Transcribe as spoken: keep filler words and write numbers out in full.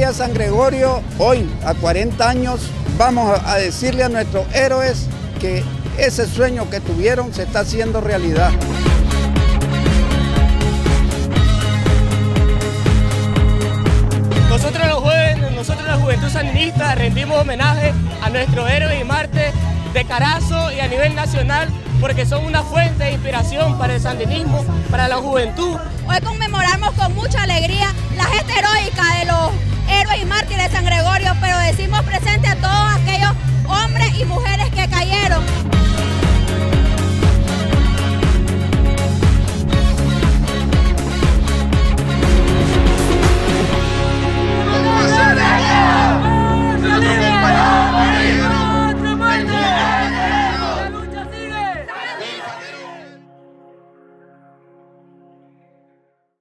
Batalla de San Gregorio, hoy, a cuarenta años, vamos a decirle a nuestros héroes que ese sueño que tuvieron se está haciendo realidad. Nosotros los jóvenes, nosotros la Juventud Sandinista rendimos homenaje a nuestros héroes y mártires de Carazo y a nivel nacional porque son una fuente de inspiración para el sandinismo, para la juventud. Hoy conmemoramos con mucha alegría la gesta heroica de los héroes y mártires